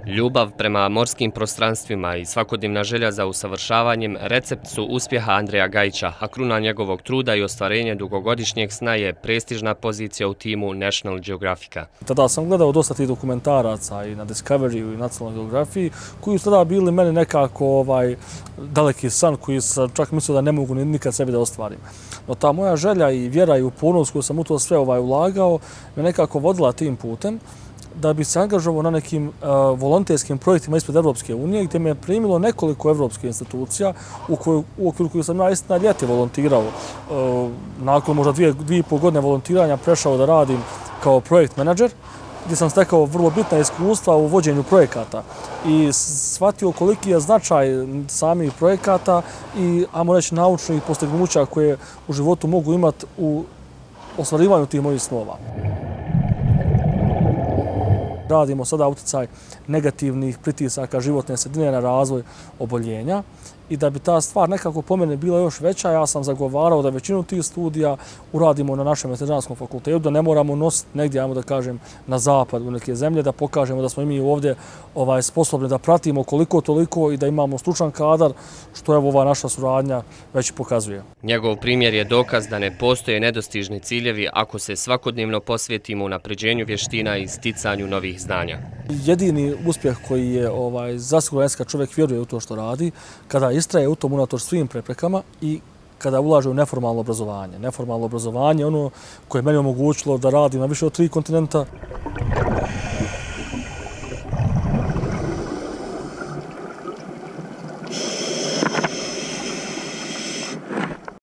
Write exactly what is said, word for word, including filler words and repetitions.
Ljubav prema morskim prostranstvima i svakodnevna želja za usavršavanjem recept su uspjeha Andreja Gajića, a kruna njegovog truda i ostvarenje dugogodišnjeg sna je prestižna pozicija u timu National Geographica. Tada sam gledao dosta tih dokumentaraca i na Discovery i National Geography, koji su tada bili meni nekako ovaj, daleki san koji sam čak mislio da ne mogu nikad sebi da ostvarim. No ta moja želja i vjera i upornost koju sam u to sve ovaj, ulagao me nekako vodila tim putem da bi se angažovao na nekim uh, volonterskim projektima ispred Evropske unije, gdje me je primilo nekoliko evropskih institucija u, koju, u okviru koju sam ja istina ljeti volontirao. Uh, nakon možda dvije, dvije i pol godine volontiranja prešao da radim kao projekt menadžer, gdje sam stekao vrlo bitna iskustva u vođenju projekata i shvatio koliki je značaj samih projekata i, ajmo reći, naučnih postignuća koje u životu mogu imati u ostvarivanju tih mojih snova. Radimo sada utjecaj negativnih pritisaka životne sredine na razvoj oboljenja i da bi ta stvar nekako po mene bila još veća, ja sam zagovarao da većinu tih studija uradimo na našem veterinarskom fakultetu, da ne moramo nositi negdje, ajmo da kažem, na zapad u neke zemlje, da pokažemo da smo i mi ovdje ovaj, sposobni da pratimo koliko toliko i da imamo stručan kadar, što evo ova naša suradnja već pokazuje. Njegov primjer je dokaz da ne postoje nedostižni ciljevi ako se svakodnevno posvetimo unapređenju vještina i sticanju novih znanja. Jedini uspjeh koji je ovaj, zasigurno kad čovjek vjeruje u to što radi, kada istraje u tom unatoč svim preprekama i kada ulaže u neformalno obrazovanje. Neformalno obrazovanje je ono koje je meni omogućilo da radim na više od tri kontinenta.